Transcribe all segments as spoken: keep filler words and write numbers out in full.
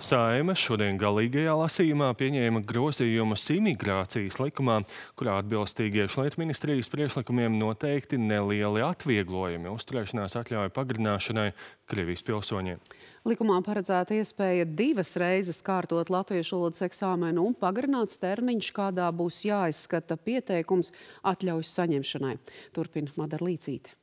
Saeima šodien galīgajā lasījumā pieņēma grozījumus imigrācijas likumā, kurā atbilstīgi iekšlietu ministrijas priekšlikumiem noteikti nelieli atvieglojumi uzturēšanās atļauju pagarināšanai Krievijas pilsoņiem. Likumā paredzēta iespēja divas reizes kārtot latviešu valodas eksāmenu un pagarināts termiņš, kādā būs jāizskata pieteikums atļaujas saņemšanai. Turpina Madara Līcīte.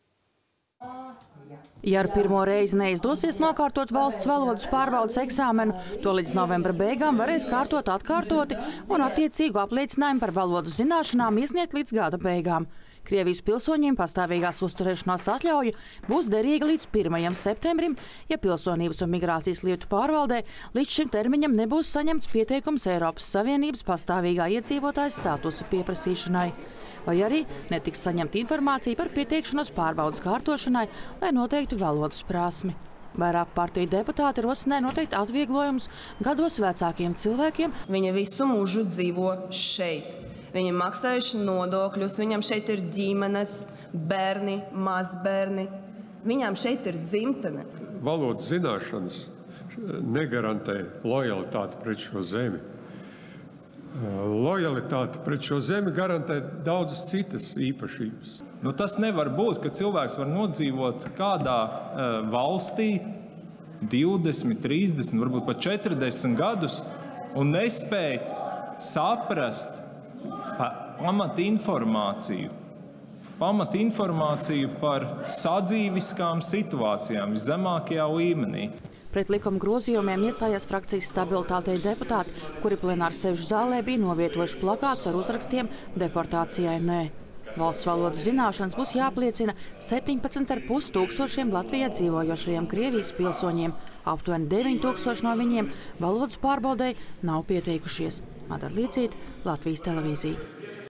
Ja ar pirmo reizi neizdosies nokārtot valsts valodas pārbaudes eksāmenu, to līdz novembra beigām varēs kārtot atkārtoti un attiecīgu apliecinājumu par valodu zināšanām iesniegt līdz gada beigām. Krievijas pilsoņiem pastāvīgās uzturēšanās atļauja būs derīga līdz pirmajam septembrim, ja Pilsonības un migrācijas lietu pārvaldē līdz šim termiņam nebūs saņemts pieteikums Eiropas Savienības pastāvīgā iedzīvotāja statusa pieprasīšanai. Vai arī netiks saņemta informācija par pieteikšanos pārbaudas kārtošanai, lai noteiktu valodas prasmi. Vairāk partiju deputāti rosināja noteikt atvieglojumus gados vecākiem cilvēkiem. Viņa visu mūžu dzīvo šeit. Viņi maksājuši nodokļus, viņam šeit ir ģimenes, bērni, mazbērni. Viņam šeit ir dzimtene. Valodas zināšanas negarantē lojalitāti pret šo zemi. Lojalitāti pret šo zemi garantē daudzas citas īpašības. Nu, tas nevar būt, ka cilvēks var nodzīvot kādā uh, valstī divdesmit, trīsdesmit, varbūt pat četrdesmit gadus un nespēt saprast pamat informāciju. Pamat informāciju par sadzīviskām situācijām viszemākajā līmenī. Pret likuma grozījumiem iestājās frakcijas stabilitātei deputāti, kuri plenāras sēžu zālē bija novietojuši plakātus ar uzrakstiem deportācijai nē. Valsts valodu zināšanas būs jāpliecina septiņpadsmit ar pus tūkstošiem Latvijā dzīvojošajiem Krievijas pilsoņiem. Aptuveni deviņi tūkstoši no viņiem valodas pārbaudei nav pieteikušies. Madara Līcīte, Latvijas televīzija.